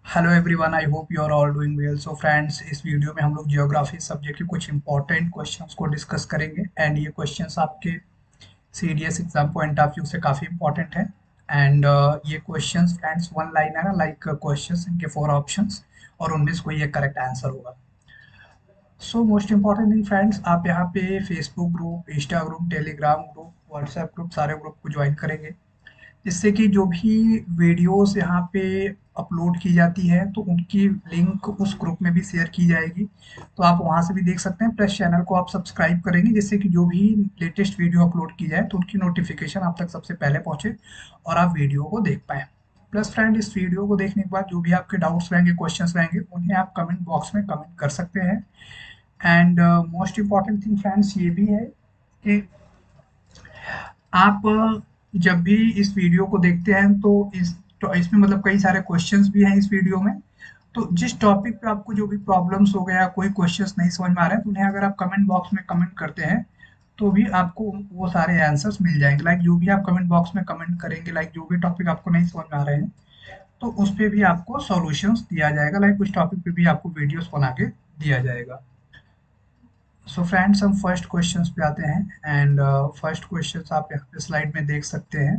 Hello everyone, I hope you are all doing well. So friends, इस वीडियो में हम लोग जियोग्राफी सब्जेक्ट के कुछ इंपॉर्टेंट क्वेश्चंस को डिस्कस करेंगे एंड ये क्वेश्चंस आपके CDS exam point of view से काफ़ी इंपॉर्टेंट है। एंड ये क्वेश्चंस फ्रेंड्स वन लाइन है, लाइक क्वेश्चंस इनके फोर ऑप्शंस और उनमें से कोई एक करेक्ट आंसर होगा। So most important thing friends, आप यहाँ पे Facebook group, Insta group, Telegram group, WhatsApp group, सारे ग्रुप को ज्वाइन करेंगे, जिससे कि जो भी वीडियोस यहाँ पे अपलोड की जाती है तो उनकी लिंक उस ग्रुप में भी शेयर की जाएगी, तो आप वहाँ से भी देख सकते हैं। प्लस चैनल को आप सब्सक्राइब करेंगे, जिससे कि जो भी लेटेस्ट वीडियो अपलोड की जाए तो उनकी नोटिफिकेशन आप तक सबसे पहले पहुँचे और आप वीडियो को देख पाएँ। प्लस फ्रेंड, इस वीडियो को देखने के बाद जो भी आपके डाउट्स रहेंगे, क्वेश्चंस रहेंगे, उन्हें आप कमेंट बॉक्स में कमेंट कर सकते हैं। And most important thing friends ये भी है कि आप जब भी इस वीडियो को देखते हैं तो इसमें मतलब कई सारे क्वेश्चंस भी हैं इस वीडियो में। तो जिस टॉपिक पे आपको जो भी प्रॉब्लम्स हो गया, कोई क्वेश्चंस नहीं समझ में आ रहे हैं, तो उन्हें अगर आप कमेंट बॉक्स में कमेंट करते हैं तो भी आपको वो सारे आंसर्स मिल जाएंगे। लाइक जो भी आप कमेंट बॉक्स में कमेंट करेंगे, लाइक जो भी टॉपिक आपको नहीं समझ में आ रहे हैं, तो उस पे भी आपको सॉल्यूशंस दिया जाएगा। लाइक उस टॉपिक पे भी आपको वीडियोस बना के दिया जाएगा। सो फ्रेंड्स, हम फर्स्ट क्वेश्चंस पे आते हैं एंड फर्स्ट क्वेश्चंस आप यहाँ पे स्लाइड में देख सकते हैं।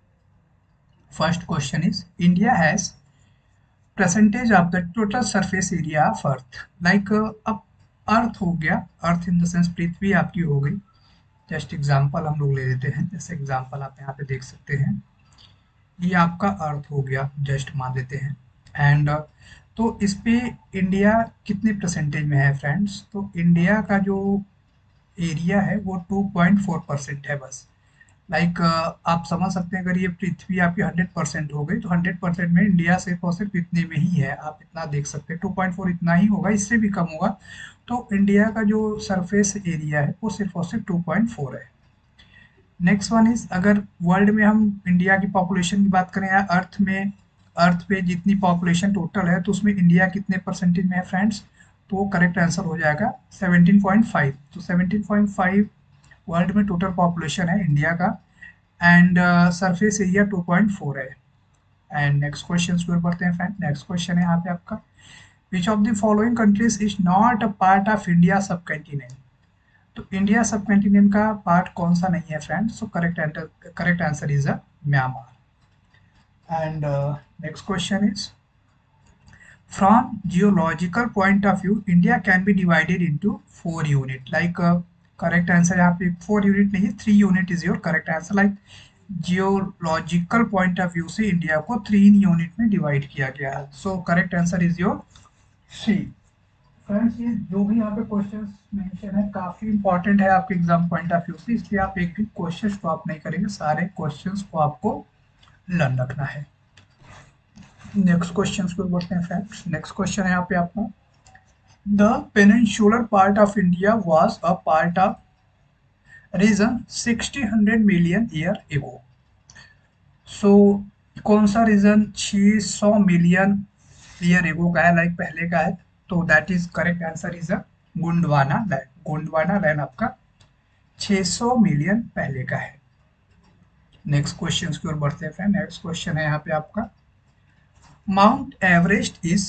First question is, India has percentage of the total surface area of earth. Like अब अर्थ हो गया, अर्थ इन द सेंस पृथ्वी आपकी हो गई। जस्ट एग्जांपल हम लोग ले लेते हैं, जैसे एग्जांपल आप यहाँ पे देख सकते हैं, ये आपका अर्थ हो गया, जस्ट मान लेते हैं। एंड तो इस पे इंडिया कितने परसेंटेज में है फ्रेंड्स? तो इंडिया का जो एरिया है वो 2.4% है बस। लाइक आप समझ सकते हैं, अगर ये पृथ्वी आपकी 100% हो गई तो 100% में इंडिया सिर्फ और सिर्फ इतने में ही है। आप इतना देख सकते हैं, 2.4 इतना ही होगा, इससे भी कम होगा। तो इंडिया का जो सरफेस एरिया है वो सिर्फ और सिर्फ 2.4 है। नेक्स्ट वन इज, अगर वर्ल्ड में हम इंडिया की पॉपुलेशन की बात करें या अर्थ में, अर्थ पे जितनी पॉपुलेशन टोटल है तो उसमें इंडिया कितने परसेंटेज में है फ्रेंड्स? तो करेक्ट आंसर हो जाएगा 17.5। तो 17.5 वर्ल्ड में टोटल पॉपुलेशन है इंडिया का एंड सरफेस एरिया 2.4 है। एंड नेक्स्ट क्वेश्चन की ओर बढ़ते हैं फ्रेंड। नेक्स्ट क्वेश्चन है यहाँ पे आपका, which of the following countries is not a part of India subcontinent? तो इंडिया सब कंटिनेंट का पार्ट कौन सा नहीं है friends? So correct answer is a Myanmar. And next question is, from geological point of view, India can be divided into 4 unit. Like correct answer यहाँ पे 4 unit नहीं है, 3 unit is your correct answer. Like geological point of view से India को 3 unit में divide किया गया है। So correct answer is your C. Friends, ये जो भी यहाँ पे क्वेश्चंस मेंशन है काफी इंपॉर्टेंट है आपके एग्जाम पॉइंट ऑफ व्यू से, इसलिए आप एक भी क्वेश्चंस को आप नहीं करेंगे, सारे क्वेश्चंस को आपको लर्न रखना है। नेक्स्ट क्वेश्चन को बढ़ते हैं फ्रेंड्स। नेक्स्ट क्वेश्चन है यहाँ पे आपका, the peninsular part of India was a part of region 60-100 million year ago. So कौन सा रीजन 600 मिलियन ईयर एगो का है, लाइक पहले का है? तो that is correct answer is a Gondwana land. Gondwana land आपका 600 मिलियन पहले का है। नेक्स्ट क्वेश्चन की ओर बढ़ते हैं फ्रेंड। नेक्स्ट क्वेश्चन है यहाँ पे आपका, Mount Everest is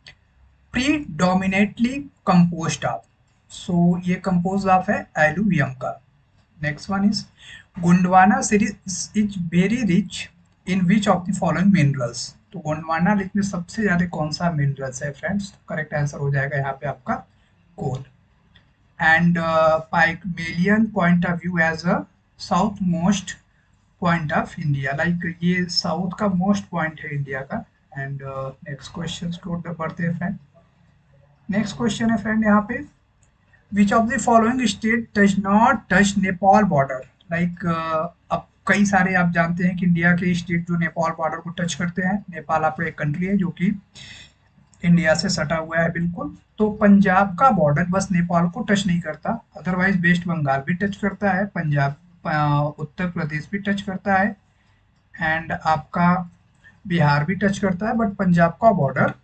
predominantly composed of. So ये कंपोज ऑफ है एलुवियम का। Next one is, Gondwana series is very rich in which of the following minerals? तो गोंडवाना लिस्ट में सबसे ज्यादा कौन सा मिनरल्स है फ्रेंड्स? करेक्ट आंसर हो जाएगा यहाँ पे आपका coal. And Pygmalion point of view as a south most point of India, like ये साउथ का मोस्ट पॉइंट है इंडिया का। एंड नेक्स्ट क्वेश्चन को बढ़ते हैं फ्रेंड। नेक्स्ट क्वेश्चन है फ्रेंड यहाँ पे, which of the following state does not touch Nepal border? Like अब कई सारे आप जानते हैं कि इंडिया के स्टेट जो नेपाल बॉर्डर को टच करते हैं। नेपाल आपका एक कंट्री है जो कि इंडिया से सटा हुआ है बिल्कुल। तो पंजाब का बॉर्डर बस नेपाल को टच नहीं करता, अदरवाइज वेस्ट बंगाल भी टच करता है, पंजाब उत्तर प्रदेश भी टच करता है एंड आपका बिहार भी टच करता है, बट पंजाब का बॉर्डर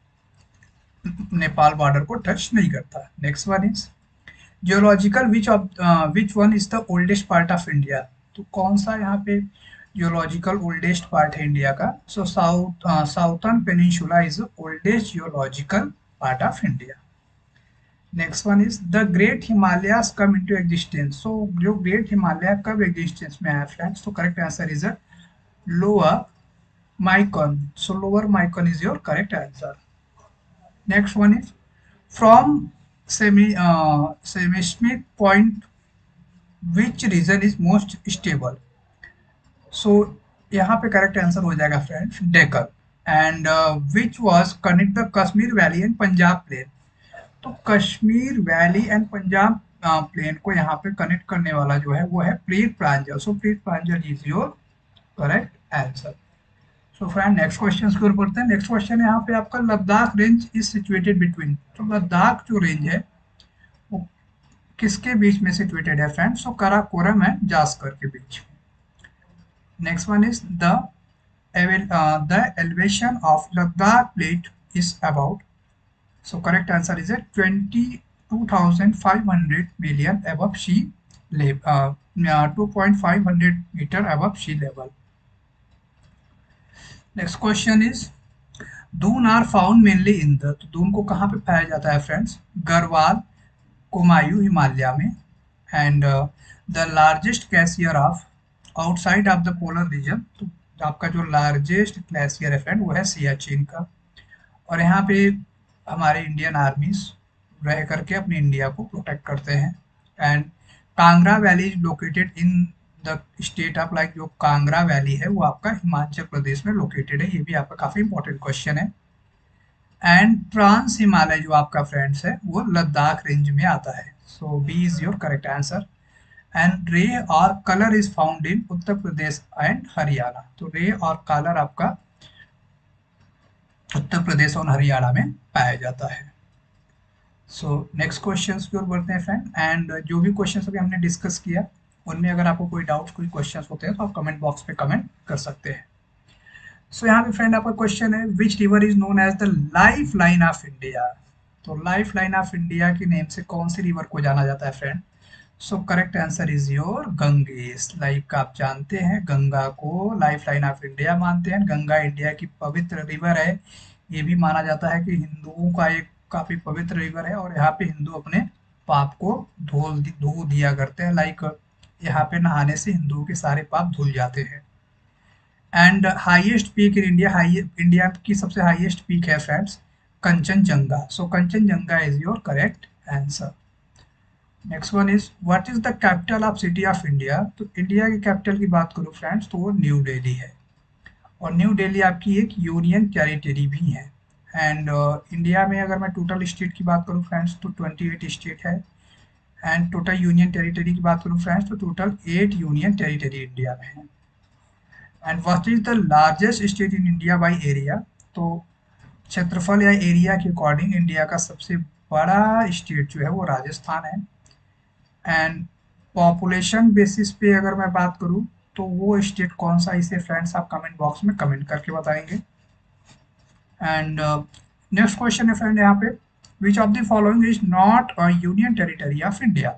नेपाल बॉर्डर को टच नहीं करता। Next one is, geological which one is the oldest part of India? तो कौन सा यहाँ पे जियोलॉजिकल ओल्डेस्ट पार्ट है इंडिया का. So southern peninsula is oldest geological part of India. Next one is the great Himalayas come into existence. So जो great Himalaya कब existence में आया फ्रेंड्स? तो correct answer is lower Miocene. So lower माइकन is your correct answer. Next one is from seismic point which region is most stable. So यहाँ पे correct answer हो जाएगा friends Deccan. And which was connect the Kashmir valley and Punjab plain. तो Kashmir valley and Punjab plain को यहाँ पे connect करने वाला जो है वो है पीर Panjal. So Pir Panjal is your correct answer. So friend next question की ओर बढ़ते हैं. नेक्स्ट क्वेश्चन है यहाँ पे आपका Ladakh range is situated between. तो लद्दाख जो रेंज है वो किसके बीच में सिचुएटेड है friends? So Karakoram and Zaskar के बीच. Next one is the elevation of Ladakh plate is about. So correct answer is 22,500 million above sea level, 2.500 meter above sea level. Next question is Doon are found mainly in the. तो दून को कहाँ पे पाया जाता है friends? Garhwal, Kumaon Himalaya में. And the largest glacier of outside of the polar region. तो आपका जो लार्जेस्ट ग्लेशियर है फ्रेंड वो है सियाचिन का. और यहाँ पे हमारे इंडियन आर्मीज रह करके अपनी इंडिया को प्रोटेक्ट करते हैं. And Kangra valley is located in the state of like. जो कांगड़ा वैली है वो आपका हिमाचल प्रदेश में लोकेटेड है. ये भी आपका काफी इंपॉर्टेंट क्वेश्चन है. एंड ट्रांस हिमालय जो आपका फ्रेंड्स है वो लद्दाख रेंज में आता है. So B is your correct answer. And reh और kallar is found in Uttar Pradesh and Haryana. तो रे और कलर आपका उत्तर प्रदेश और हरियाणा में पाया जाता है. सो नेक्स्ट क्वेश्चन की ओर बढ़ते हैं फ्रेंड. एंड जो भी क्वेश्चन अभी हमने डिस्कस किया उनमें अगर आपको कोई डाउट कोई क्वेश्चन होते हैं तो आप कमेंट बॉक्स पे कमेंट कर सकते हैं. सो यहाँ पे फ्रेंड आपका क्वेश्चन है which river is known as the life line of India. तो लाइफ लाइन ऑफ इंडिया के नेम से कौन सी रिवर को जाना जाता है friend? So correct answer is your Ganges. Like आप जानते हैं गंगा को लाइफ लाइन ऑफ इंडिया मानते हैं. गंगा इंडिया की पवित्र रिवर है. ये भी माना जाता है कि हिंदुओं का एक काफी पवित्र रिवर है और यहाँ पे हिंदू अपने पाप को धो दिया करते हैं. लाइक यहाँ पे नहाने से हिंदुओं के सारे पाप धुल जाते हैं. And highest peak in India. India की सबसे हाईएस्ट पीक है friends Kanchenjunga. So Kanchenjunga is your correct answer. Next one is what is the capital of city of India. तो इंडिया की कैपिटल की बात करूँ फ्रेंड्स तो वो न्यू दिल्ली है. और न्यू दिल्ली आपकी एक यूनियन टेरिटरी भी है. एंड इंडिया में अगर मैं टोटल स्टेट की बात करूँ फ्रेंड्स तो 28 स्टेट है. एंड टोटल यूनियन टेरिटरी की बात करूँ फ्रेंड्स तो टोटल 8 यूनियन टेरिटरी इंडिया में है. And what is the largest state in India by area. तो क्षेत्रफल या एरिया के अकॉर्डिंग इंडिया का सबसे बड़ा स्टेट जो है वो राजस्थान है. एंड पॉपुलेशन बेसिस पे अगर मैं बात करूं तो वो स्टेट कौन सा, इसे फ्रेंड्स आप कमेंट बॉक्स में कमेंट करके बताएंगे. एंड नेक्स्ट क्वेश्चन है फ्रेंड यहाँ पे which of the following is not a union territory of India.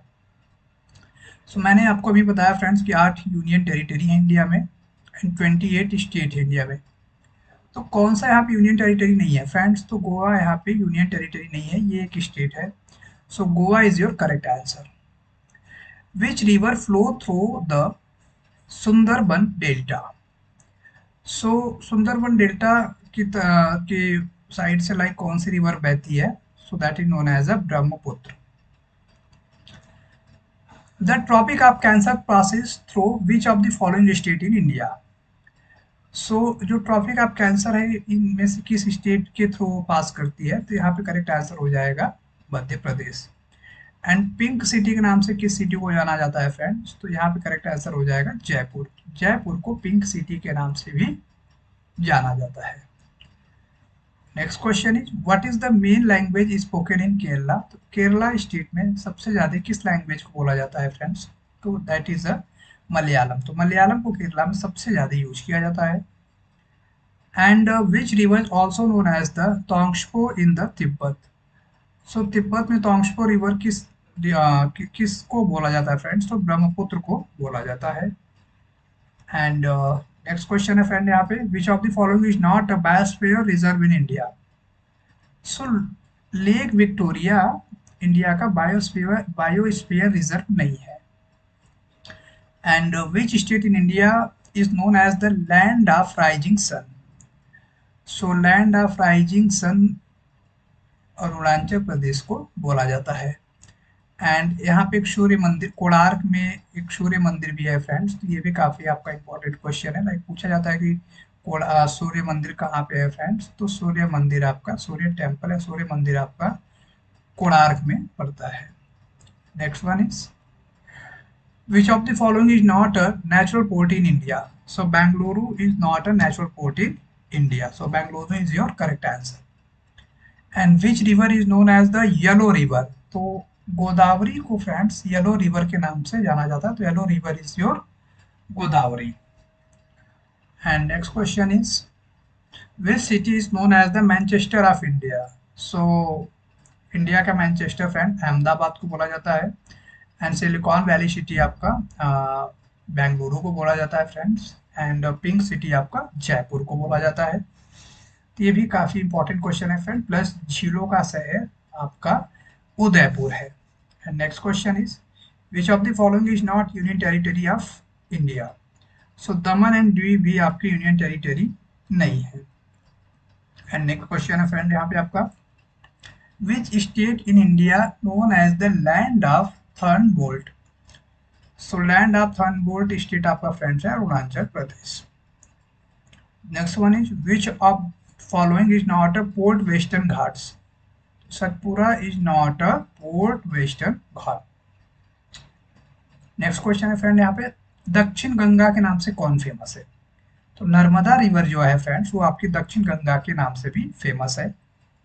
So मैंने आपको अभी बताया फ्रेंड्स कि 8 यूनियन टेरिटरी है इंडिया में एंड 28 स्टेट है इंडिया में. तो कौन सा यहाँ पे यूनियन टेरिटरी नहीं है फ्रेंड्स? तो गोवा यहाँ पे यूनियन टेरिटरी नहीं है, ये एक स्टेट है. So Goa is your correct answer. Which river flow through the Sundarban delta. So Sundarban delta की साइड से लाइक कौन सी रिवर बहती है? So that is known as a Brahmaputra. The tropic of cancer passes through which of the following state in India. So जो tropic of cancer है इनमें से किस स्टेट के थ्रू पास करती है? तो यहाँ पे करेक्ट आंसर हो जाएगा Madhya Pradesh. And pink city के नाम से किस सिटी को जाना जाता है फ्रेंड्स? तो यहाँ पे करेक्ट आंसर हो जाएगा जयपुर. जयपुर को पिंक सिटी के नाम से भी जाना जाता है. Next question is what is the main language spoken in Kerala. तो केरला स्टेट में सबसे ज्यादा किस लैंग्वेज को बोला जाता है फ्रेंड्स? तो दैट इज अ मलयालम. तो मलयालम को केरला में सबसे ज्यादा यूज किया जाता है. And which river also known as the Tsangpo in the Tibet. So Tibet में तोंगशपो रिवर किसको बोला जाता है फ्रेंड्स? तो ब्रह्मपुत्र को बोला जाता है. एंड नेक्स्ट क्वेश्चन है फ्रेंड यहाँ पे, which of the following is not a biosphere reserve in India. So lake Victoria India का बायोस्फीयर रिजर्व नहीं है। And which state in India is known as the land of rising sun. So land of rising sun Arunachal Pradesh को बोला जाता है। And यहाँ पे एक सूर्य मंदिर, कोणार्क में एक सूर्य मंदिर भी है फ्रेंड्स, तो ये भी काफी आपका इंपॉर्टेंट क्वेश्चन है। लाइक पूछा जाता है कि सूर्य मंदिर कहाँ पे है फ्रेंड्स, तो सूर्य मंदिर आपका, सूर्य टेम्पल है, सूर्य मंदिर आपका कोणार्क में पड़ता है। Next one is, which of the following is not a natural port in India. So Bengaluru is not a natural port in India, so Bengaluru is your correct answer. And which river is known as the yellow river. तो गोदावरी को friends yellow river के नाम से जाना जाता है, तो yellow river is your Godavari. And next question is, which city is known as the Manchester of India. So India का मैनचेस्टर फ्रेंड अहमदाबाद को बोला जाता है। एंड सिलिकॉन वैली सिटी आपका बेंगलुरु को बोला जाता है फ्रेंड्स। एंड पिंक सिटी आपका जयपुर को बोला जाता है। तो ये भी काफी इंपॉर्टेंट क्वेश्चन है फ्रेंड। प्लस झीलों का शहर आपका उदयपुर है। And next question is, which of the following is not union territory of India. So Daman and Diu भी आपकी यूनियन टेरिटरी नहीं है। एंड नेक्स्ट क्वेश्चन है फ्रेंड यहाँ पे आपका, which state in India known as the land of thunderbolt. So land of thunderbolt state आपका friends है Arunachal Pradesh. Next one is, which of following is not a port western ghats. Satpura is not a port western ghat. Next question है friend यहाँ पे, दक्षिण गंगा के नाम से कौन फेमस है। तो नर्मदा रिवर जो है फ्रेंड्स वो आपकी दक्षिण गंगा के नाम से भी फेमस है।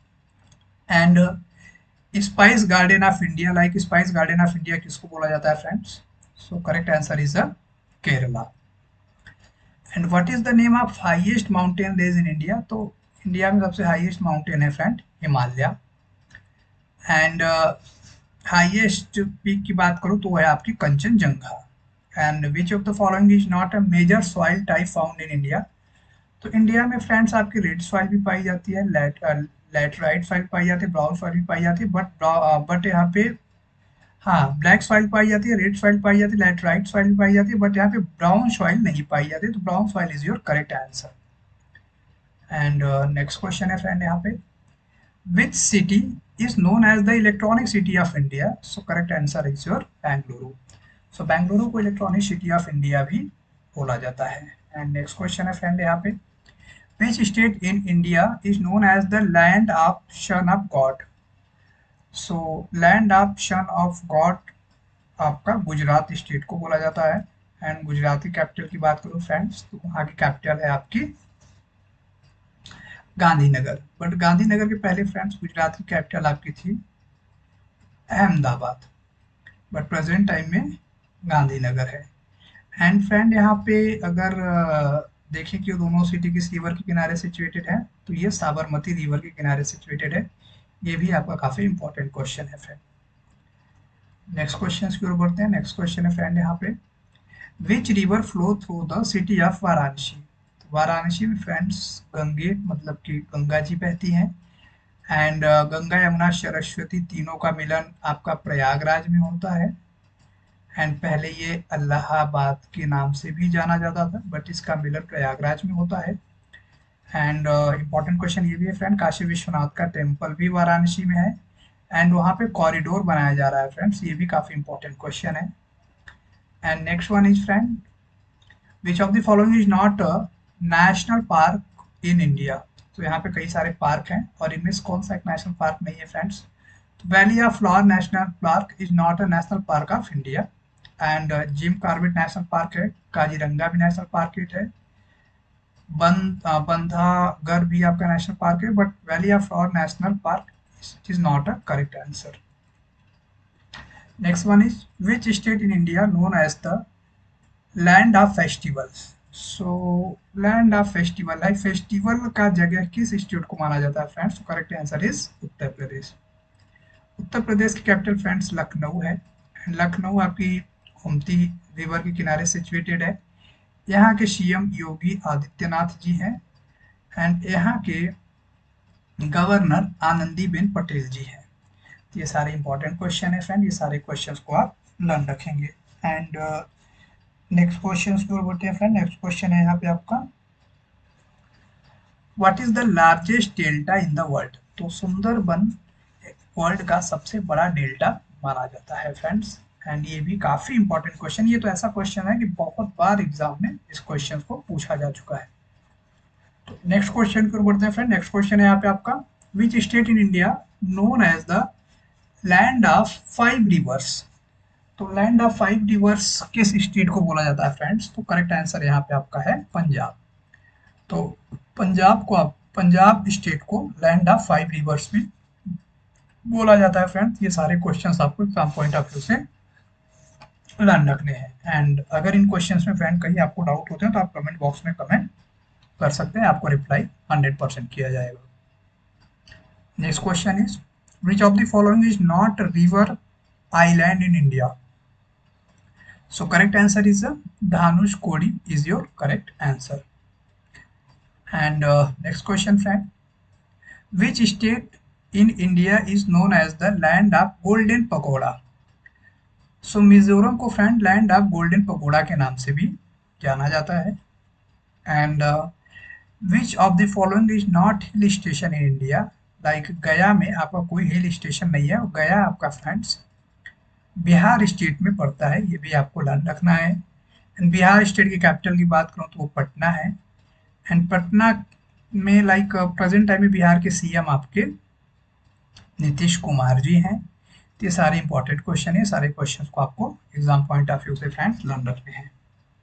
And spice garden of India, like spice garden of India किसको बोला जाता है friends. So correct answer is Kerala. And what is the name of highest mountain range in India. तो इंडिया में सबसे हाईएस्ट माउंटेन है friend Himalaya. And highest peak की बात करूँ तो वो है आपकी Kanchenjunga. And which of the following is not a major soil type found in India. तो इंडिया में फ्रेंड्स आपकी रेड सॉइल भी पाई जाती है, लैटराइट सॉइल पाई जाती है, ब्राउन सॉइल भी पाई जाती है, बट यहाँ पे हाँ ब्लैक सॉइल पाई जाती है, रेड सॉइल पाई जाती है, लैटराइट सॉइल भी पाई जाती है, बट यहाँ पे ब्राउन सॉइल नहीं पाई जाती है, तो brown soil is your correct answer. And next question है फ्रेंड यहाँ पे, which city is known as the electronic city of India. So correct answer is your Bengaluru. So Bengaluru को इलेक्ट्रॉनिक सिटी ऑफ इंडिया भी बोला जाता है। एंड नेक्स्ट क्वेश्चन है friend यहाँ पे, which state in India is known as the land of sun of god. So land of sun of God आपका Gujarat state को बोला जाता है। एंड गुजराती कैपिटल की बात करूँ फ्रेंड्स तो वहाँ की कैपिटल है आपकी गांधीनगर। बट गांधीनगर के पहले फ्रेंड्स गुजरात की कैपिटल आपकी थी अहमदाबाद, बट प्रेजेंट टाइम में गांधीनगर है। एंड फ्रेंड यहाँ पे अगर देखें कि दोनों सिटी किस रिवर के किनारे सिचुएटेड है, तो ये साबरमती रिवर के किनारे सिचुएटेड है। ये भी आपका काफी इंपॉर्टेंट क्वेश्चन है फ्रेंड। नेक्स्ट क्वेश्चन की ओर बढ़ते हैं। नेक्स्ट क्वेश्चन है फ्रेंड यहाँ पे, which river flow through the city of Varanasi. Varanasi में फ्रेंड्स गंगे मतलब कि गंगा जी बहती हैं। एंड गंगा यमुना सरस्वती तीनों का मिलन आपका प्रयागराज में होता है। एंड पहले ये इलाहाबाद के नाम से भी जाना जाता था, बट इसका मिलन प्रयागराज में होता है। एंड इम्पॉर्टेंट क्वेश्चन ये भी है फ्रेंड, काशी विश्वनाथ का टेम्पल भी वाराणसी में है। एंड वहाँ पे कॉरिडोर बनाया जा रहा है फ्रेंड्स, ये भी काफी इंपॉर्टेंट क्वेश्चन है। And next one is friend, which of the following is not a national park in India. तो यहाँ पे कई सारे पार्क हैं और इनमें से कौन सा एक नेशनल पार्क नहीं है फ्रेंड्स। तो valley of flower national park is not a national park of India. And Jim Corbett national park है, काजीरंगा भी नेशनल पार्क है, बंधागढ़ भी आपका नेशनल पार्क है, but valley of flower national park is not a correct answer. Next one is, which state in India known as the land of festivals. So land of festival, like festival का जगह किस state को माना जाता है friends. Correct answer is Uttar Pradesh. Uttar Pradesh की capital friends Lucknow है। लखनऊ आपकी गोमती रिवर के किनारे सिचुएटेड है। यहाँ के सीएम योगी आदित्यनाथ जी हैं एंड यहाँ के गवर्नर आनंदीबेन पटेल जी हैं। ये सारे इंपॉर्टेंट क्वेश्चन है फ्रेंड, ये सारे क्वेश्चंस को आप लर्न रखेंगे। एंड नेक्स्ट क्वेश्चन की ओर बढ़ते हैं फ्रेंड। नेक्स्ट क्वेश्चन है यहाँ पे आपका, what is the largest delta in the world? तो सुंदरबन वर्ल्ड का सबसे बड़ा डेल्टा माना जाता है फ्रेंड्स। एंड ये भी काफी इंपॉर्टेंट क्वेश्चन, ये तो ऐसा क्वेश्चन है कि बहुत बार एग्जाम में इस क्वेश्चन को पूछा जा चुका है। तो नेक्स्ट क्वेश्चन की ओर बढ़ते हैं फ्रेंड। नेक्स्ट क्वेश्चन है यहाँ पे आपका, which state in India known as the land of 5 rivers? तो लैंड ऑफ 5 रिवर्स किस स्टेट को बोला जाता है फ्रेंड्स? तो करेक्ट आंसर यहाँ पे आपका है पंजाब। तो पंजाब स्टेट को लैंड ऑफ 5 रिवर्स में बोला जाता है फ्रेंड्स। ये सारे क्वेश्चंस आपको एग्जाम पॉइंट ऑफ व्यू से लर्न रखने हैं। एंड अगर इन क्वेश्चंस में फ्रेंड कहीं आपको डाउट होते हैं तो आप कमेंट बॉक्स में कमेंट कर सकते हैं, आपको रिप्लाई 100% किया जाएगा। Next question is, which of the following is not river island in India? So correct answer is Dhanushkodi is your correct answer. And next question friend, which state in India is known as the land of golden pagoda? So Mizoram को friend land of golden pagoda के नाम से भी जाना जाता है। And which of the following is not hill station in India? Like Gaya में आपका कोई हिल स्टेशन नहीं है, गया आपका फ्रेंड्स बिहार स्टेट में पड़ता है, ये भी आपको लर्न रखना है। एंड बिहार स्टेट की कैपिटल की बात करूँ तो वो पटना है। एंड पटना में लाइक प्रेजेंट टाइम में बिहार के सीएम आपके नीतीश कुमार जी हैं। तो ये सारे इंपॉर्टेंट क्वेश्चन है, सारे क्वेश्चंस को आपको एग्जाम पॉइंट ऑफ व्यू से फ्रेंड्स लर्न रखने हैं।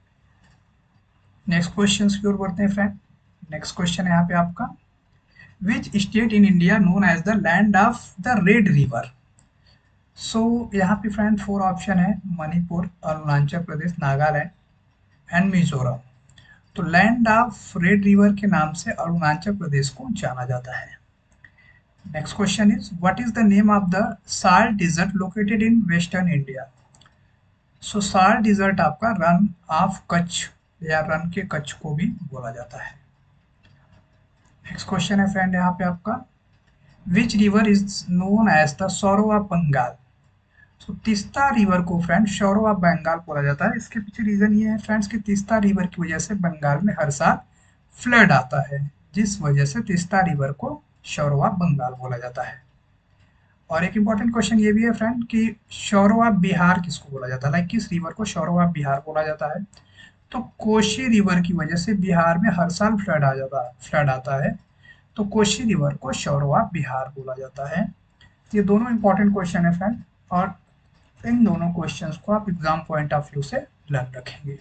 नेक्स्ट क्वेश्चंस की ओर बढ़ते हैं फ्रेंड। नेक्स्ट क्वेश्चन है यहाँ पे आपका, which state in India known as the land of the red river? So यहाँ पे फ्रेंड 4 ऑप्शन है, मणिपुर, अरुणाचल प्रदेश, नागालैंड एंड मिजोरम। तो लैंड ऑफ रेड रिवर के नाम से अरुणाचल प्रदेश को जाना जाता है। Next question is, what is the name of the Salt Desert located in Western India? So Salt Desert आपका रन ऑफ कच्छ या रन के कच्छ को भी बोला जाता है। नेक्स्ट क्वेश्चन है फ्रेंड यहाँ पे आपका, which river is known as the sorrow of Bengal? So Teesta river को फ्रेंड सौरो ऑफ बंगाल बोला जाता है। इसके पीछे रीजन ये है फ्रेंड्स कि तीस्ता रिवर की वजह से बंगाल में हर साल फ्लड आता है, जिस वजह से तीस्ता रिवर को सौरो ऑफ बंगाल बोला जाता है। और एक इंपॉर्टेंट क्वेश्चन ये भी है फ्रेंड कि सौरो ऑफ बिहार किसको बोला जाता है? लाइक किस रिवर को सौरो ऑफ बिहार बोला जाता है? तो कोशी रिवर की वजह से बिहार में हर साल फ्लड आता है, तो कोशी रिवर को सौरो ऑफ बिहार बोला जाता है। ये दोनों इंपॉर्टेंट क्वेश्चन है फ्रेंड, और इन दोनों क्वेश्चंस को आप एग्जाम पॉइंट ऑफ व्यू से लर्न रखेंगे।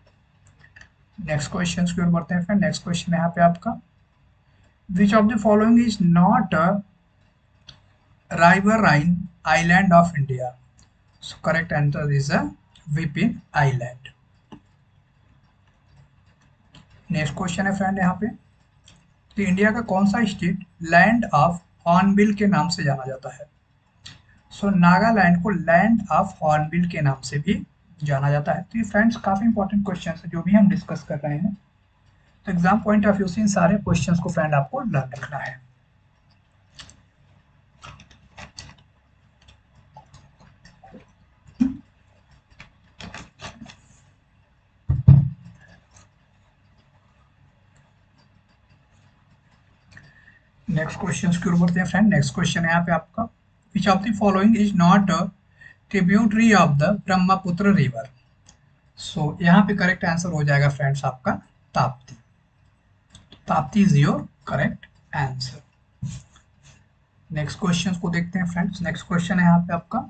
नेक्स्ट क्वेश्चन की ओर बढ़ते हैं फ्रेंड। नेक्स्ट क्वेश्चन है यहाँ पे आपका, which of the following is not a riverine island of India? So correct answer is a Vipin Island. Next question है फ्रेंड यहाँ पे, तो इंडिया का कौन सा स्टेट लैंड ऑफ हॉर्नबिल के नाम से जाना जाता है? सो नागालैंड को लैंड ऑफ हॉर्नबिल के नाम से भी जाना जाता है। तो ये फ्रेंड्स काफी इंपॉर्टेंट क्वेश्चन है जो भी हम डिस्कस कर रहे हैं। तो एग्जाम पॉइंट ऑफ व्यू से इन सारे क्वेश्चंस को फ्रेंड आपको लर्न रखना है। नेक्स्ट क्वेश्चन की ओर बढ़ते हैं फ्रेंड। नेक्स्ट क्वेश्चन है यहाँ पे आपका, which of the following is not a tributary of the Brahmaputra river? So यहाँ पे करेक्ट आंसर हो जाएगा फ्रेंड्स आपका Tapti. Tapti is your correct answer. Next question को देखते हैं फ्रेंड्स। नेक्स्ट क्वेश्चन है यहाँ पे आपका,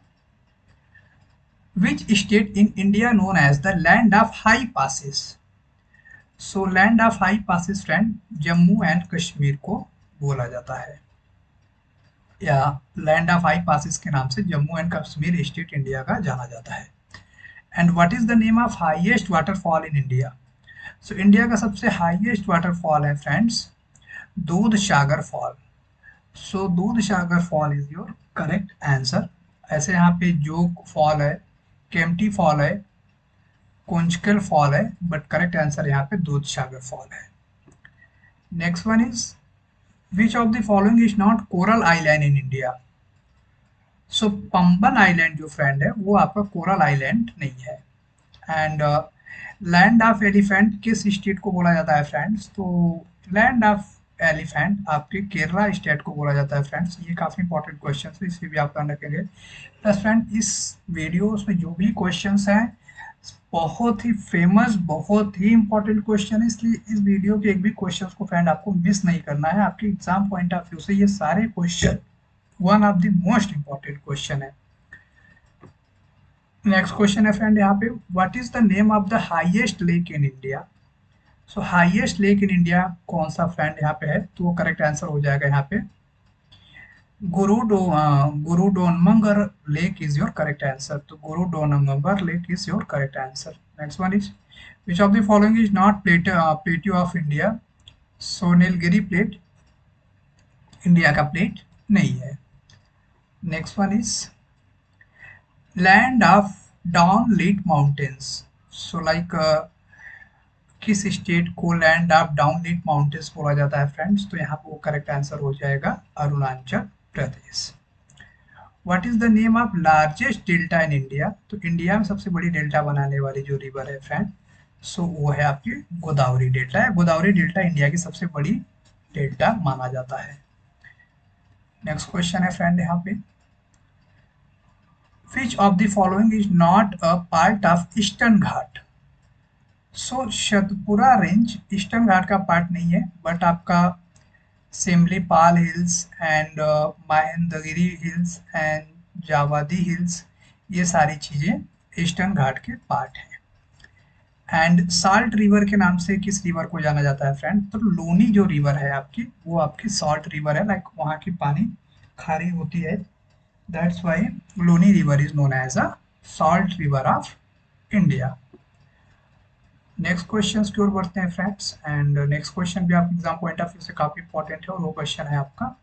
which state in India known as the land of high passes? So land of high passes friend Jammu and Kashmir को बोला जाता है, या लैंड ऑफ हाई पासिस के नाम से Jammu and Kashmir state India का जाना जाता है। And what is the name of highest waterfall in India? So India का सबसे हाईएस्ट वाटरफॉल है फ्रेंड्स दूध Sagar fall. So Dudh Sagar fall is your correct answer. ऐसे यहाँ पे जोग फॉल है, केम्प्टी फॉल है, कोंचकल फॉल है, बट करेक्ट आंसर यहाँ पे दूधसागर फॉल है। Next one is which of the following is not coral island in India. So Pamban island जो फ्रेंड है वो आपका कोरल आइलैंड नहीं है। एंड लैंड ऑफ एलिफेंट किस स्टेट को बोला जाता है फ्रेंड्स, तो लैंड ऑफ एलिफेंट आपके केरला स्टेट को बोला जाता है फ्रेंड्स। ये काफी इंपॉर्टेंट क्वेश्चन है, इसे भी आप ध्यान रखेंगे। प्लस फ्रेंड इस वीडियोस में जो भी क्वेश्चंस हैं बहुत ही फेमस, बहुत ही इंपॉर्टेंट क्वेश्चन है, इसलिए इस वीडियो के एक भी क्वेश्चन को फ्रेंड आपको मिस नहीं करना है। आपके एग्जाम पॉइंट ऑफ व्यू से ये सारे question one of the most important question है। नेक्स्ट क्वेश्चन है फ्रेंड यहाँ पे, what is the name of the highest lake in India. So highest lake in India कौन सा फ्रेंड यहाँ पे है, तो वो करेक्ट आंसर हो जाएगा यहाँ पे Gurudongmar lake is your correct answer. तो Gurudongmar lake is your correct answer. Next one is which of the following is not plateau of India. So Nilgiri plate India का प्लेट नहीं है। Next one is land of dawn lit mountains. So like किस state को land of dawn lit mountains बोला जाता है friends, तो यहाँ पे वो करेक्ट आंसर हो जाएगा Arunachal Pradesh. What is the name of largest delta in India. तो इंडिया में सबसे बड़ी डेल्टा बनाने वाली जो रिवर है फ्रेंड, सो वो है आपकी गोदावरी डेल्टा है। गोदावरी डेल्टा इंडिया की सबसे बड़ी डेल्टा माना जाता है। नेक्स्ट क्वेश्चन है फ्रेंड यहाँ पे, which of the following is not a part of eastern ghat. So Satpura range eastern ghat का पार्ट नहीं है, बट आपका Similipal hills and Mahendragiri hills and Javadi hills ये सारी चीजें ईस्टर्न घाट के पार्ट हैं। एंड साल्ट रिवर के नाम से किस रिवर को जाना जाता है फ्रेंड, तो लोनी जो रिवर है आपकी वो आपकी सॉल्ट रिवर है, लाइक वहाँ की पानी खारी होती है, that's why Loni river is known as a salt river of India। Next question की ओर बढ़ते हैं फ्रेंड्स, एंड नेक्स्ट क्वेश्चन भी आप एग्जाम पॉइंट ऑफ व्यू से काफी इंपॉर्टेंट है, और वो क्वेश्चन है आपका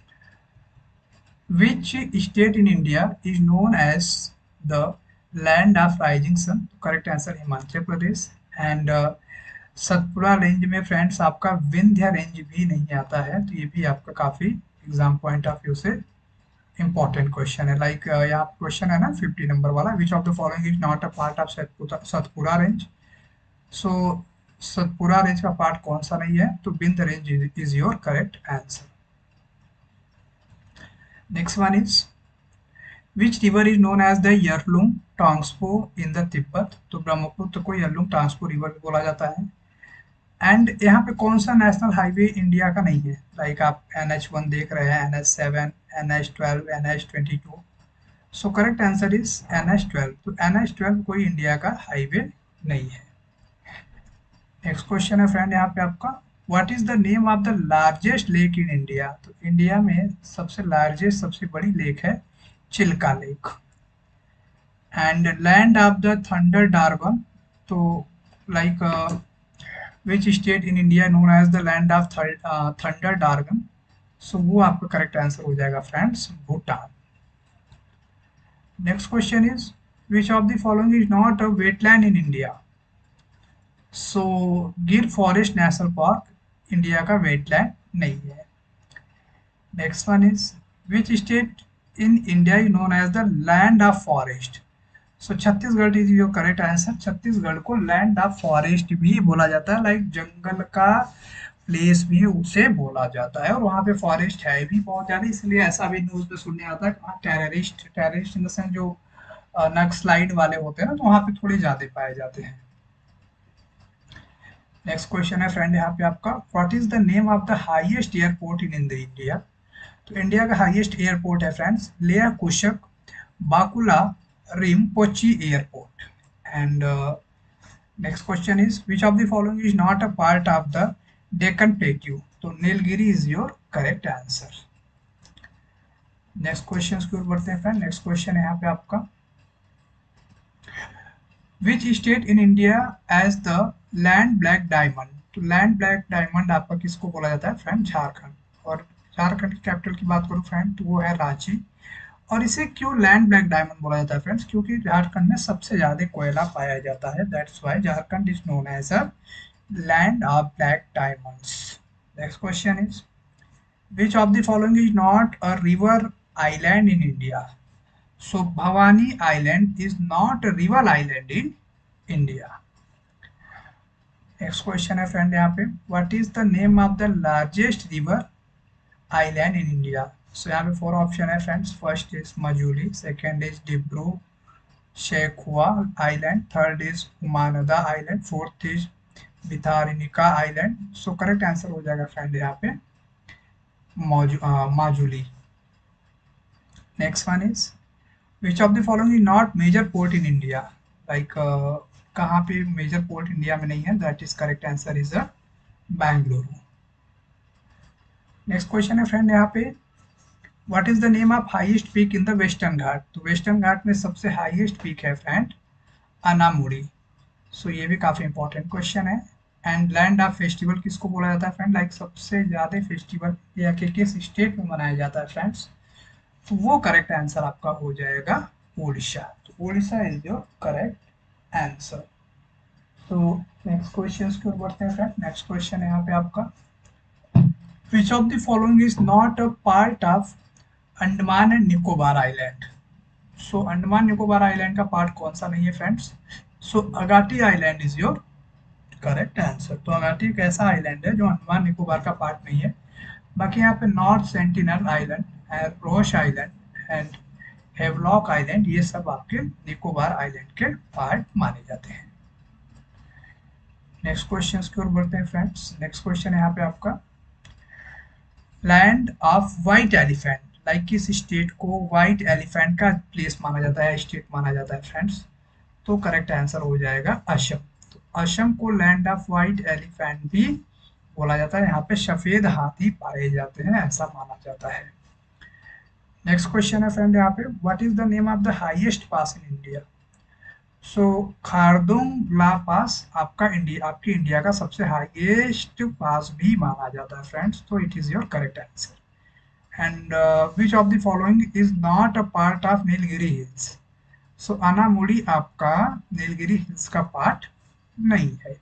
which state in India is known as the land of rising sun. Correct answer Himachal Pradesh. And Satpura range में फ्रेंड्स आपका विंध्य रेंज भी नहीं आता है, तो ये भी आपका काफी एग्जाम पॉइंट ऑफ व्यू से इंपॉर्टेंट क्वेश्चन है। लाइक यहाँ क्वेश्चन है ना 50 नंबर वाला, which of the following is not a part of Satpura range. So Satpura range का पार्ट कौन सा नहीं है, तो Vindhya range is your correct answer. Next one is which river is known as the Yarlung Tsangpo in the Tibet. तो ब्रह्मपुत्र को यरलुंग ट्रांसपो रिवर भी बोला जाता है। एंड यहाँ पे कौन सा नेशनल हाईवे इंडिया का नहीं है, लाइक आप NH1 देख रहे हैं, NH7, NH12, NH22। So correct answer is NH12। तो NH12 कोई इंडिया का हाईवे नहीं है। नेक्स्ट क्वेश्चन है फ्रेंड यहाँ पे आपका, what is the name of the largest lake in India. तो इंडिया में सबसे लार्जेस्ट सबसे बड़ी लेक है Chilika lake. And land of the thunder dragon, तो like which state in India known as the land of thunder dragon। so वो आपका correct answer हो जाएगा friends Bhutan. Next question is which of the following is not a wetland in India। so Gir forest national park India का wetland नहीं है। Next one is which state in India is known as the land of forest। सो Chhattisgarh is your correct answer. Chhattisgarh को land of forest भी बोला जाता है, like जंगल का प्लेस भी उसे बोला जाता है, और वहाँ पे फॉरेस्ट है भी बहुत ज्यादा, इसलिए ऐसा भी न्यूज में सुनने आता है कि टेररिस्ट इन द सेंस जो नक्सलाइट वाले होते हैं ना, तो वहाँ पे थोड़े ज्यादा पाए जाते हैं। नेक्स्ट क्वेश्चन है फ्रेंड यहाँ पे आपका, what is the name of the highest airport in India. तो इंडिया का हाईएस्ट एयरपोर्ट है friends Leh Kushok Bakula Rinpoche Airport। And next question is which of the following is not a part of the Deccan Plateau। तो Nilgiri is your correct answer। Next question की ओर बढ़ते हैं friend. Next question है यहाँ पे आपका, which state in India as the land black diamond। तो लैंड ब्लैक डायमंड आपका किसको बोला जाता है फ्रेंड, झारखंड। और झारखंड की कैपिटल की बात करूँ फ्रेंड, तो वो है रांची। और इसे क्यों लैंड ब्लैक डायमंड बोला जाता है फ्रेंड्स? क्योंकि झारखंड में सबसे ज्यादा कोयला पाया जाता है, that's why Jharkhand is known as a land of black diamonds. Next question is which of the following is not a river island in India? So Bhavani Island is not a river island in India. Next question है friend यहाँ पे, what is the name of the largest river island in India? So यहाँ पे 4 option है friends, first is Majuli, second is Dibru Saikhowa island, third is Umananda island, fourth is Bhitarkanika island. So correct answer हो जाएगा friend यहाँ पे Majuli. Next one is which of the following is not major port in India? Like कहाँ पे major port India में नहीं है? That is correct answer is a Bengaluru. Next question है फ्रेंड यहाँ पे, what is the name of highest peak in the western ghat? तो western ghat में सबसे हाईएस्ट पीक है फ्रेंड अनामुड़ी। सो ये भी काफी इंपॉर्टेंट क्वेश्चन है। एंड लैंड ऑफ फेस्टिवल किसको बोला जाता है फ्रेंड? लाइक सबसे ज्यादा फेस्टिवल या किस स्टेट में मनाया जाता है फ्रेंड्स? तो वो करेक्ट आंसर आपका हो जाएगा ओडिशा। तो Odisha is your correct answer. तो नेक्स्ट क्वेश्चन की ओर बढ़ते हैं फ्रेंड। नेक्स्ट क्वेश्चन है यहाँ पे आपका, which of the following is not a part of Andaman and Nicobar island? So Andaman Nicobar island का पार्ट कौन सा नहीं है friends? So Agatti island is your correct answer. तो अगाटी एक ऐसा आइलैंड है जो अंडमान निकोबार का पार्ट नहीं है। बाकी यहाँ पे North Sentinel island, Ross island and Havelock island, ये सब आपके निकोबार आइलैंड के पार्ट माने जाते हैं। नेक्स्ट क्वेश्चन की ओर बढ़ते हैं फ्रेंड्स। नेक्स्ट क्वेश्चन है यहाँ पे आपका, land of white elephant, like किस स्टेट को व्हाइट एलिफेंट का प्लेस माना जाता है, स्टेट माना जाता है फ्रेंड्स? तो करेक्ट आंसर हो जाएगा असम। तो असम को लैंड ऑफ व्हाइट एलिफेंट भी बोला जाता है। यहाँ पे सफेद हाथी पाए जाते हैं, ऐसा माना जाता है। नेक्स्ट क्वेश्चन है फ्रेंड यहाँ पे, what is the name of the highest pass in India? So Khardung La pass आपकी इंडिया का सबसे हाईएस्ट पास भी माना जाता है फ्रेंड्स। तो it is your correct answer. And which of the following is not a part of Nilgiri hills? So Anamudi आपका Nilgiri hills का पार्ट नहीं है।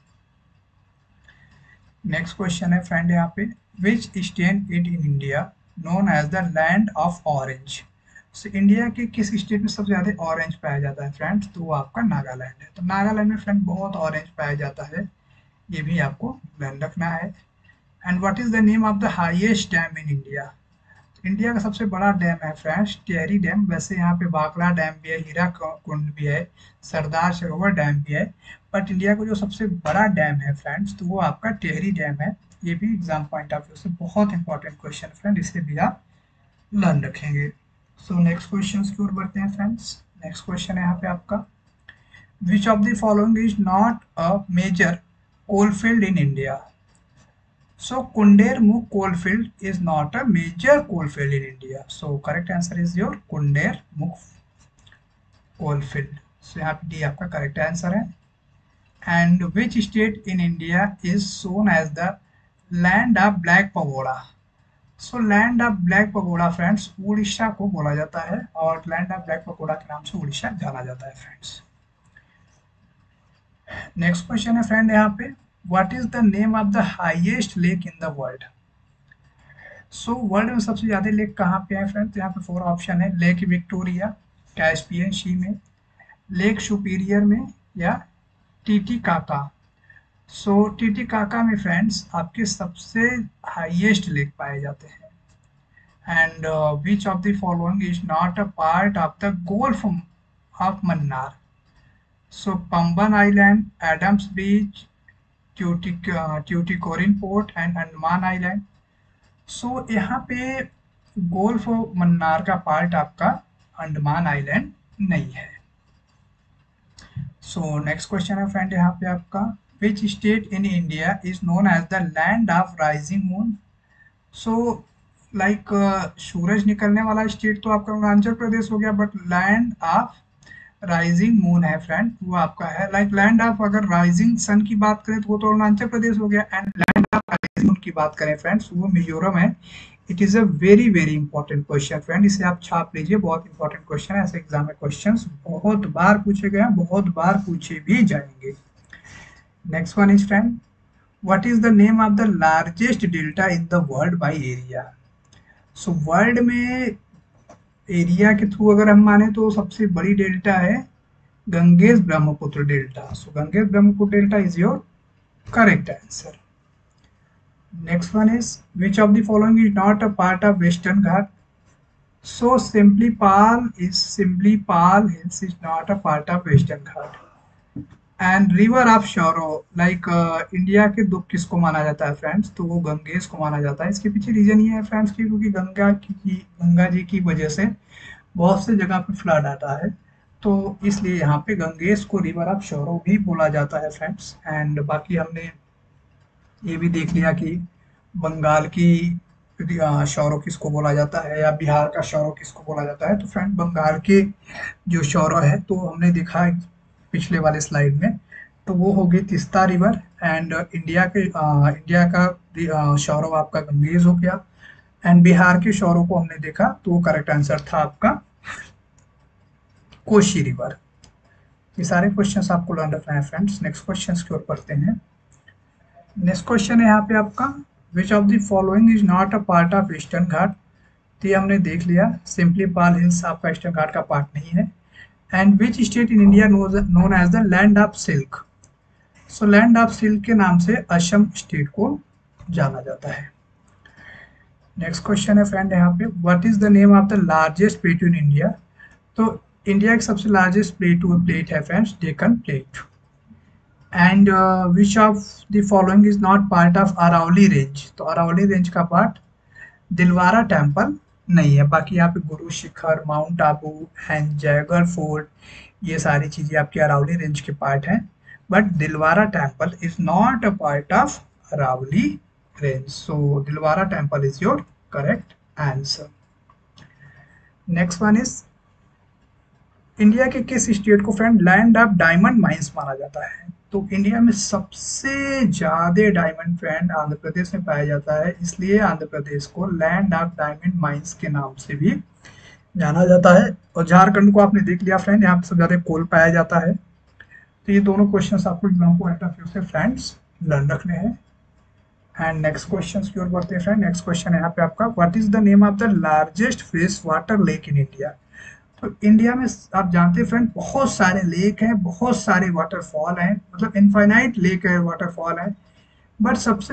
नेक्स्ट क्वेश्चन है फ्रेंड यहाँ पे, which state in India known as the land of orange? So India के किस state में सबसे ज्यादा ऑरेंज पाया जाता है फ्रेंड्स? तो वो आपका नागालैंड है। तो नागालैंड में फ्रेंड बहुत ऑरेंज पाया जाता है, ये भी आपको ध्यान रखना है। And what is the name of the highest dam in India? India का सबसे बड़ा डैम है फ्रेंड्स टिहरी डैम। वैसे यहाँ पे बाकला डैम भी है, हीरा कुंड भी है, सरदार सरोवर डैम भी है, बट इंडिया का जो सबसे बड़ा डैम है फ्रेंड्स तो वो आपका टिहरी डैम है। ये भी एग्जाम पॉइंट ऑफ व्यू से बहुत इंपॉर्टेंट क्वेश्चन फ्रेंड, इसे भी आप लर्न रखेंगे। सो नेक्स्ट क्वेश्चन की ओर बढ़ते हैं फ्रेंड्स। नेक्स्ट क्वेश्चन है यहाँ पे आपका, which of the following is not a major coalfield in India? So Kundermukh coalfield is not a major coalfield in India. So correct answer is your Kundermukh coalfield. So यहाँ पे D आपका correct answer है। And which state in India is known as the land of black pagoda? So land of black pagoda friends Orissa को बोला जाता है और land of black pagoda के नाम से उड़ीसा जाना जाता है friends। नेक्स्ट क्वेश्चन है फ्रेंड यहाँ पे, what is the name of the highest lake in the world? So world में सबसे ज्यादा लेक कहाँ पे है फ्रेंड? तो यहाँ पे 4 ऑप्शन है, लेक विक्टोरिया, कैस्पियन सी में, लेक सुपीरियर में, या टीटीकाका। सो टीटीकाका में फ्रेंड्स आपके सबसे हाईएस्ट लेक पाए जाते हैं। And which of the following is not a part of the gulf of Mannar? So Pamban island, Adam's beach, Tuticorin port and Andaman island. So यहाँ पे गोल्फ मन्नार का पार्ट आपका अंडमान आइलैंड नहीं है। सो नेक्स्ट क्वेश्चन है फ्रेंड यहाँ पे आपका, which state in India is known as the land of rising moon? So like सूरज निकलने वाला स्टेट तो आपका अरुणाचल प्रदेश हो गया, but land of rising moon है फ्रेंड वो आपका है, लाइक लैंड ऑफ अगर राइजिंग सन की बात करें तो वो तो अरुणाचल प्रदेश हो गया, and land of rising moon की बात करें फ्रेंड्स वो मिजोरम है। It is a very very important question friend, इसे आप छाप लीजिए, बहुत इंपॉर्टेंट क्वेश्चन है। ऐसे एग्जाम में क्वेश्चंस बहुत बार पूछे गए हैं, बहुत बार पूछे भी जाएंगे। Next one is friend, what is the name of the largest delta in the world by area. So world में एरिया के थ्रू अगर हम माने तो सबसे बड़ी डेल्टा है Ganges Brahmaputra delta. So Ganges Brahmaputra delta is your correct answer. Next one is, which of the following is not a part of Western Ghat? So simply Pal Hills is not a part of Western Ghat. And river of sorrow, like India के दुख किसको माना जाता है friends, तो वो गंगेश को माना जाता है। इसके पीछे रीजन ये है फ्रेंड्स की, क्योंकि गंगा जी की वजह से बहुत से जगह पे फ्लड आता है, तो इसलिए यहाँ पे गंगेश को रिवर ऑफ सॉरो भी बोला जाता है फ्रेंड्स। एंड बाकी हमने ये भी देख लिया कि बंगाल की शौरों किसको बोला जाता है या बिहार का शौरों किसको बोला जाता है। तो फ्रेंड बंगाल के जो शौरों है तो हमने देखा पिछले वाले स्लाइड में, तो वो हो गई तीस्ता रिवर। एंड इंडिया का शौरों आपका गंगेज हो गया। एंड बिहार के शौरों को हमने देखा तो वो करेक्ट आंसर था आपका कोशी रिवर। ये सारे क्वेश्चंस आपको लर्न रखना है फ्रेंड्स। नेक्स्ट क्वेश्चंस की ओर बढ़ते हैं। नेक्स्ट क्वेश्चन है यहाँ पे आपका, which of the following is not a part of eastern ghat. तो ये हमने देख लिया, सिंपली पाल हिल्स आपका ईस्टर्न घाट का पार्ट नहीं है। And which state in India known as the land of silk. So land of silk के नाम से असम स्टेट को जाना जाता है। नेक्स्ट क्वेश्चन है फ्रेंड यहाँ पे, what is the name of the largest plate in India. तो इंडिया की सबसे लार्जेस्ट प्लेट है friends Deccan plate. And which of the following is not part of Aravalli range. तो अरावली रेंज का पार्ट दिलवारा टेम्पल नहीं है। बाकी यहाँ पे Guru Shikhar, mount Abu and Jaigarh fort, ये सारी चीजें आपकी अरावली रेंज के पार्ट हैं, but Dilwara temple is not a part of Aravalli range. So Dilwara temple is your correct answer. Next one is, India के किस स्टेट को friend land of diamond mines माना जाता है। तो इंडिया में सबसे ज्यादा डायमंड फ्रेंड आंध्र प्रदेश में पाया जाता है, इसलिए आंध्र प्रदेश को लैंड ऑफ डायमंड माइंस के नाम से भी जाना जाता है। और झारखंड को आपने देख लिया फ्रेंड, यहाँ पे सबसे ज्यादा कोल पाया जाता है। तो ये दोनों क्वेश्चंस आपको एग्जाम पॉइंट ऑफ व्यू से फ्रेंड्स लर्न रखने हैं। एंड नेक्स्ट क्वेश्चन की ओर बढ़ते हैं फ्रेंड। नेक्स्ट क्वेश्चन है यहाँ पे आपका, what is the name of the largest fresh water lake in India. तो इंडिया में आप जानते हैं फ्रेंड बहुत सारे लेक हैं, बहुत सारे वाटरफॉल हैं, मतलब इनफाइनाइट लेक है, वाटरफॉल है, बट सबसे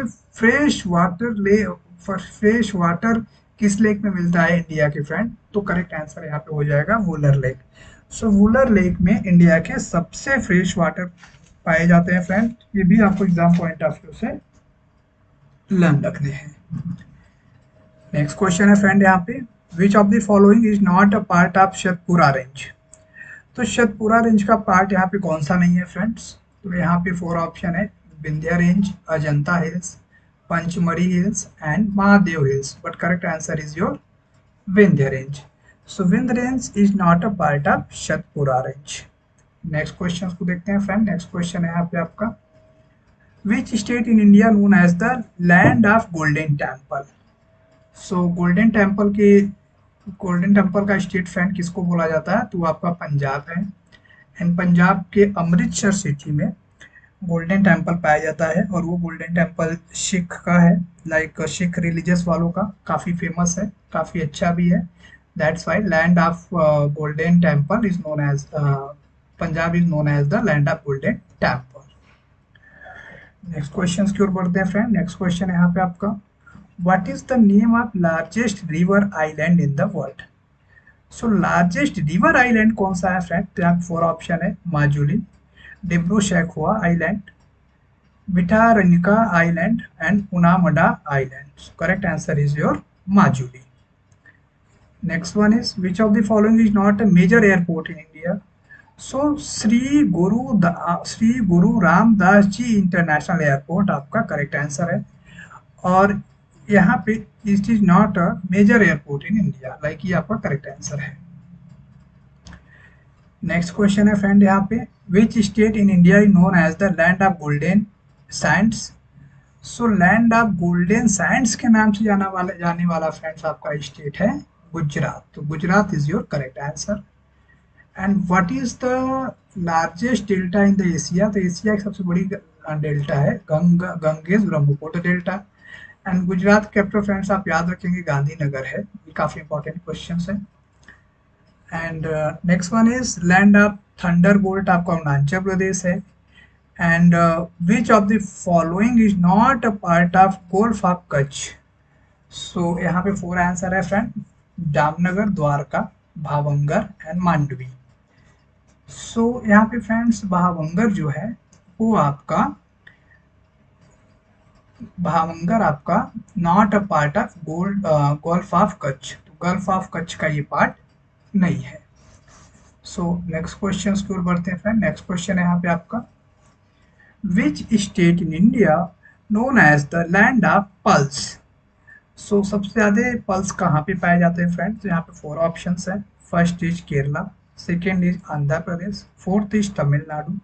फ्रेश वाटर किस लेक में मिलता है इंडिया के फ्रेंड। तो करेक्ट आंसर यहाँ पे हो जाएगा Wular lake. So Wular lake में इंडिया के सबसे फ्रेश वाटर पाए जाते हैं फ्रेंड। ये भी आपको एग्जाम पॉइंट ऑफ व्यू से लर्न रखने हैं। नेक्स्ट क्वेश्चन है फ्रेंड यहाँ पे, which of the following is not a part of Satpura range. तो सतपुरा रेंज का पार्ट यहाँ पे कौन सा नहीं है फ्रेंड्स। तो यहाँ पे 4 ऑप्शन है, Vindhya range, Ajanta hills, Pachmarhi hills and Mahadev hills, but correct answer is your Vindhya range. So Vindhya range is not a part of Satpura range. Next question को देखते हैं फ्रेंड। नेक्स्ट क्वेश्चन है यहाँ पे आपका, which state in India known as the land of golden temple. So golden temple का state friend किसको बोला जाता है, तो आपका पंजाब है। एंड पंजाब के अमृतसर सिटी में गोल्डन टेम्पल पाया जाता है, और वो गोल्डन टेम्पल सिख का है, लाइक सिख रिलीजियस वालों का काफ़ी फेमस है, काफ़ी अच्छा भी है। That's why land of golden Temple is known as, Punjab is known as the land of golden Temple. Next question की ओर बढ़ते हैं फ्रेंड। नेक्स्ट क्वेश्चन है यहाँ पे आपका, what is the name of largest river island in the world। so largest river island कौन सा है फ्रेंड, तो यहाँ 4 ऑप्शन है, Majuli, Dibru Saikhowa island, Bitarnika island and Unamda island. Correct answer is your Majuli. Next one is, which of the following is not a major airport in India. So Shri Guru Ramdas ji international airport आपका correct answer है। और यहाँ पे it is not a major airport in India, like ये आपका correct answer है। Next question है friend यहाँ पे, which state in India is known as the land of golden sands. So land of golden sands के नाम से जाने वाला फ्रेंड्स आपका स्टेट है गुजरात। तो Gujarat is your correct answer. And what is the largest delta in the Asia? तो Asia की सबसे बड़ी डेल्टा है Ganges Brahmaputra delta. And Gujarat capital friends आप याद रखेंगे गांधीनगर है। ये काफी इंपॉर्टेंट क्वेश्चन है। And next one is land of thunderbolt आपका अरुणाचल प्रदेश है। And which of the following is not a part of golf of Kutch? So यहाँ पे फोर आंसर है friend, Jamnagar, Dwarka, Bhavnagar and Mandvi. So यहाँ पे फ्रेंड्स भावंगर जो है वो आपका भावंगर आपका not a part of golf of Kutch. तो गल्फ ऑफ कच्छ का ये पार्ट नहीं है। सो नेक्स्ट क्वेश्चन की ओर बढ़ते हैं फ्रेंड। नेक्स्ट क्वेश्चन है यहाँ पे आपका, which state in India known as the land of pulse? So सबसे ज्यादा पल्स कहाँ पे पाए जाते हैं फ्रेंड? तो यहाँ पे फोर ऑप्शंस है। First is Kerala, second is Andhra Pradesh, fourth is Tamil Nadu,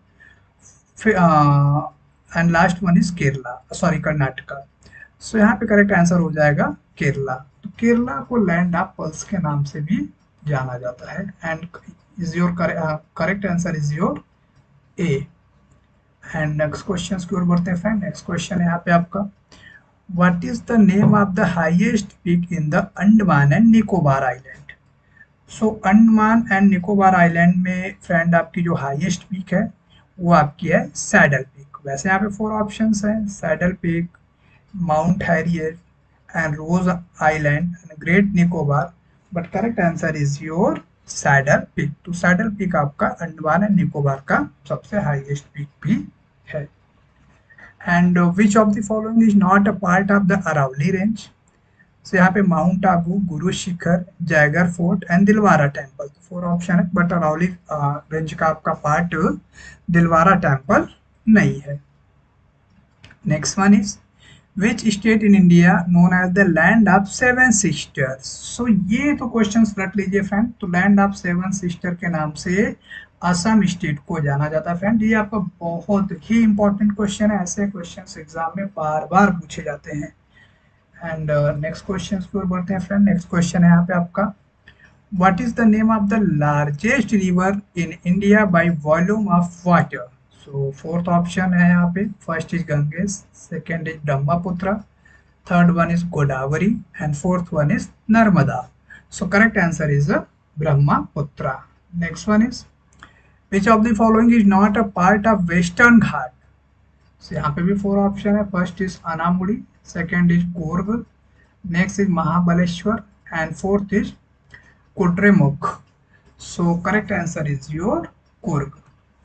and last one is Kerala, sorry Karnataka. So यहाँ पे करेक्ट आंसर हो जाएगा केरला। तो केरला को लैंड ऑफ पल्स के नाम से भी जाना जाता है। And is your correct answer is your A. And next question की ओर बढ़ते हैं फ्रेंड। नेक्स्ट क्वेश्चन है यहाँ पे आपका, what is the name of the highest peak in the Andaman and Nicobar island? So Andaman and Nicobar island में फ्रेंड आपकी जो हाईएस्ट पीक है वो आपकी है सैडल पीक। वैसे यहाँ पे फोर ऑप्शंस हैं, Saddle Peak, Mount Harriet and Ross island and great Nicobar, but correct answer is your Saddle Peak. तो सैडल पीक आपका अंडमान एंड निकोबार का सबसे हाईएस्ट पीक भी है। And which of the following is not a part of the Aravalli range? तो यहाँ पे Mount Abu, Guru Shikhar, Jaigarh fort and Dilwara temple. तो फोर ऑप्शन है, बट अरावली रेंज का आपका पार्ट दिलवारा टेम्पल नहीं है। Next one is, which state in India known as the land of seven sisters? So ये तो क्वेश्चन रट लीजिए फ्रेंड। तो लैंड ऑफ सेवन सिस्टर के नाम से असम स्टेट को जाना जाता है फ्रेंड। ये आपका बहुत ही इंपॉर्टेंट क्वेश्चन है, ऐसे क्वेश्चन एग्जाम में बार बार पूछे जाते हैं। एंड नेक्स्ट क्वेश्चन की ओर बढ़ते हैं फ्रेंड। नेक्स्ट क्वेश्चन है यहाँ पे आपका, what is the name of the largest river in India by volume of water? So fourth option है यहाँ पे, first is Ganges, second is Brahmaputra, third one is Godavari and fourth one is Narmada. So correct answer is Brahmaputra. Next one is, which of the following is not a part of western ghat? So, यहाँ पे भी four option है। First is Anamudi, second is Coorg, next is Mahabaleshwar and fourth is Kudremukh. So correct answer is your Coorg.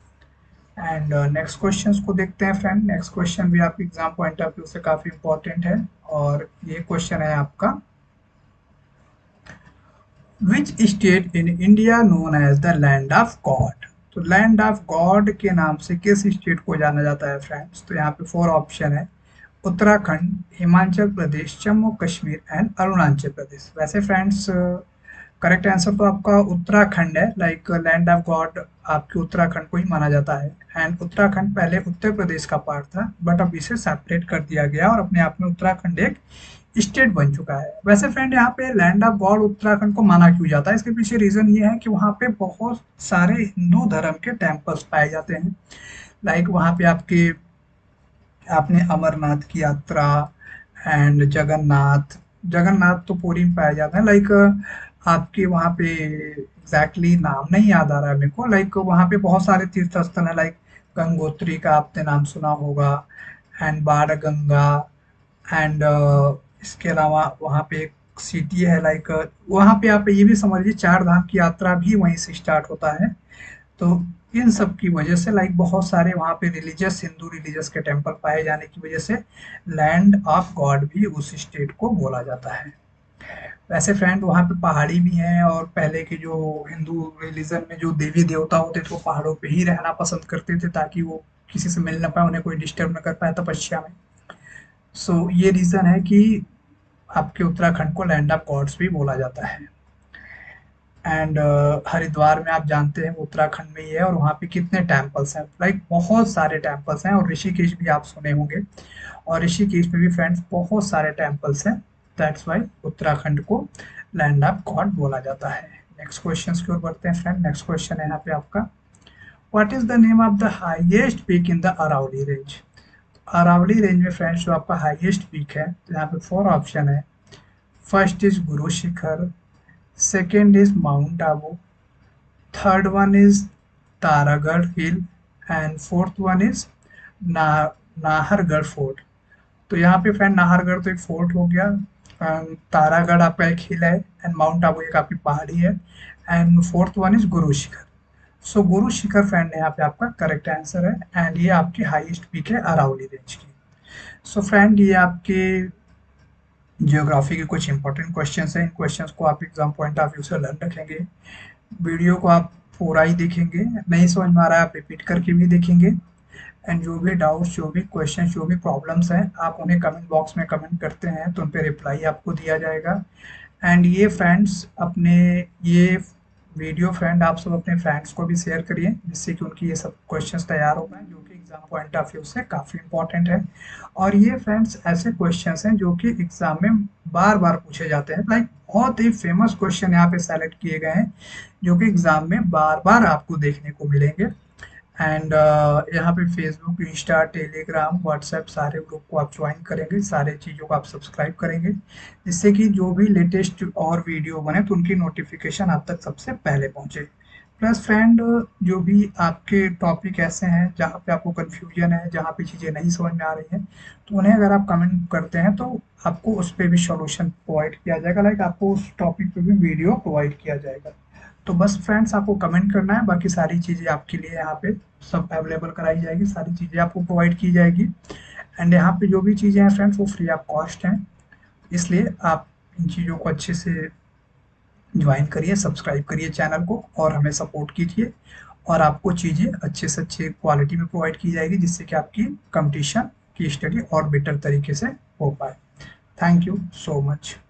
And next question को देखते हैं friend. Next question भी आपके exam point of view से काफी इंपॉर्टेंट है और ये क्वेश्चन है आपका, which state in India known as the land of God? तो लैंड ऑफ गॉड के नाम से किस स्टेट को जाना जाता है फ्रेंड्स? तो यहाँ पे फोर ऑप्शन है, उत्तराखंड, हिमाचल प्रदेश, जम्मू कश्मीर एंड अरुणाचल प्रदेश। वैसे फ्रेंड्स करेक्ट आंसर तो आपका उत्तराखंड है। लाइक लैंड ऑफ गॉड आपके उत्तराखंड को ही माना जाता है। एंड उत्तराखंड पहले उत्तर प्रदेश का पार्ट था, बट अब इसे सेपरेट कर दिया गया और अपने आप में उत्तराखंड एक स्टेट बन चुका है। वैसे फ्रेंड यहाँ पे लैंड ऑफ गॉड उत्तराखंड को माना क्यों जाता है? इसके पीछे रीजन ये है कि वहाँ पे बहुत सारे हिंदू धर्म के टेम्पल्स पाए जाते हैं। लाइक वहाँ पे आपने अमरनाथ की यात्रा एंड जगन्नाथ, जगन्नाथ तो पूरी में पाया जाता है। लाइक आपके वहाँ पे एग्जैक्टली नाम नहीं याद आ रहा है मेरे को। लाइक वहाँ पे बहुत सारे तीर्थ स्थल है, लाइक गंगोत्री का आपने नाम सुना होगा एंड बाण गंगा एंड इसके अलावा वहाँ पे एक सिटी है, लाइक वहाँ पे आप ये भी समझ लीजिए चार धाम की यात्रा भी वहीं से स्टार्ट होता है। तो इन सब की वजह से लाइक बहुत सारे वहाँ पे रिलीजियस, हिंदू रिलीजियस के टेम्पल पाए जाने की वजह से लैंड ऑफ गॉड भी उस स्टेट को बोला जाता है। वैसे फ्रेंड वहाँ पे पहाड़ी भी हैं और पहले के जो हिंदू रिलीजन में जो देवी देवता होते थे वो पहाड़ों पे ही रहना पसंद करते थे ताकि वो किसी से मिल ना पाए, उन्हें कोई डिस्टर्ब ना कर पाए तपस्या में। सो ये रीजन है कि आपके उत्तराखंड को लैंड ऑफ गॉड्स भी बोला जाता है। एंड हरिद्वार में आप जानते हैं वो उत्तराखंड में ही है, और वहाँ पे कितने टेम्पल्स हैं, लाइक बहुत सारे टेम्पल्स हैं। और ऋषिकेश भी आप सुने होंगे, और ऋषिकेश में भी फ्रेंड्स बहुत सारे टेम्पल्स हैं। दैट्स वाई उत्तराखंड को लैंड ऑफ गॉड बोला जाता है। नेक्स्ट क्वेश्चन की ओर बढ़ते हैं फ्रेंड। नेक्स्ट क्वेश्चन है यहाँ पे आपका, what is the name of the highest peak in the Aravalli range. Aravalli range में फ्रेंड्स जो आपका हाईएस्ट पीक है, तो यहाँ पे 4 ऑप्शन है। First is Guru Shikhar, second is Mount Abu, third one is Taragarh hill, and fourth one is ना नाहरगढ़ फोर्ट। तो यहाँ पे फ्रेंड नाहरगढ़ तो एक फोर्ट हो गया, तारागढ़ आपका एक हिल है, एंड माउंट आबू एक आपकी पहाड़ी है, and fourth one is Guru Shikhar. So Guru Shikhar friend यहाँ पे आपका करेक्ट आंसर है, एंड ये आपकी हाईएस्ट पीक है अरावली रेंज की। सो फ्रेंड ये आपके जियोग्राफी के कुछ इंपॉर्टेंट क्वेश्चंस हैं। इन क्वेश्चंस को आप एग्जाम पॉइंट ऑफ व्यू से लर्न रखेंगे। वीडियो को आप पूरा ही देखेंगे, नहीं समझ में आ रहा है आप रिपीट करके भी देखेंगे, एंड जो भी डाउट्स, जो भी क्वेश्चन, जो भी प्रॉब्लम्स हैं, आप उन्हें कमेंट बॉक्स में कमेंट करते हैं तो उन पर रिप्लाई आपको दिया जाएगा। एंड ये फ्रेंड्स अपने ये वीडियो फ्रेंड आप सब अपने फ्रेंड्स को भी शेयर करिए, जिससे कि उनकी ये सब क्वेश्चंस तैयार हो पाए, जो कि एग्जाम पॉइंट ऑफ व्यू से काफ़ी इंपॉर्टेंट है। और ये फ्रेंड्स ऐसे क्वेश्चंस हैं जो कि एग्जाम में बार बार पूछे जाते हैं, लाइक बहुत ही फेमस क्वेश्चन यहाँ पे सेलेक्ट किए गए हैं, जो कि एग्जाम में बार बार आपको देखने को मिलेंगे। एंड यहाँ पे फेसबुक, इंस्टा, टेलीग्राम, व्हाट्सएप सारे ग्रुप को आप ज्वाइन करेंगे, सारे चीज़ों को आप सब्सक्राइब करेंगे, जिससे कि जो भी लेटेस्ट और वीडियो बने तो उनकी नोटिफिकेशन आप तक सबसे पहले पहुँचे। प्लस फ्रेंड जो भी आपके टॉपिक ऐसे हैं जहाँ पे आपको कन्फ्यूजन है, जहाँ पे चीज़ें नहीं समझ में आ रही हैं, तो उन्हें अगर आप कमेंट करते हैं तो आपको उस पर भी सॉल्यूशन प्रोवाइड किया जाएगा, लाइक आपको उस टॉपिक पे भी वीडियो प्रोवाइड किया जाएगा। तो बस फ्रेंड्स आपको कमेंट करना है, बाकी सारी चीज़ें आपके लिए यहाँ पे सब अवेलेबल कराई जाएगी, सारी चीज़ें आपको प्रोवाइड की जाएगी। एंड यहाँ पे जो भी चीज़ें हैं फ्रेंड्स वो फ्री ऑफ कॉस्ट हैं, इसलिए आप इन चीज़ों को अच्छे से ज्वाइन करिए, सब्सक्राइब करिए चैनल को, और हमें सपोर्ट कीजिए, और आपको चीज़ें अच्छे से अच्छे क्वालिटी में प्रोवाइड की जाएगी, जिससे कि आपकी कंपटीशन की स्टडी और बेटर तरीके से हो पाए। Thank you so much.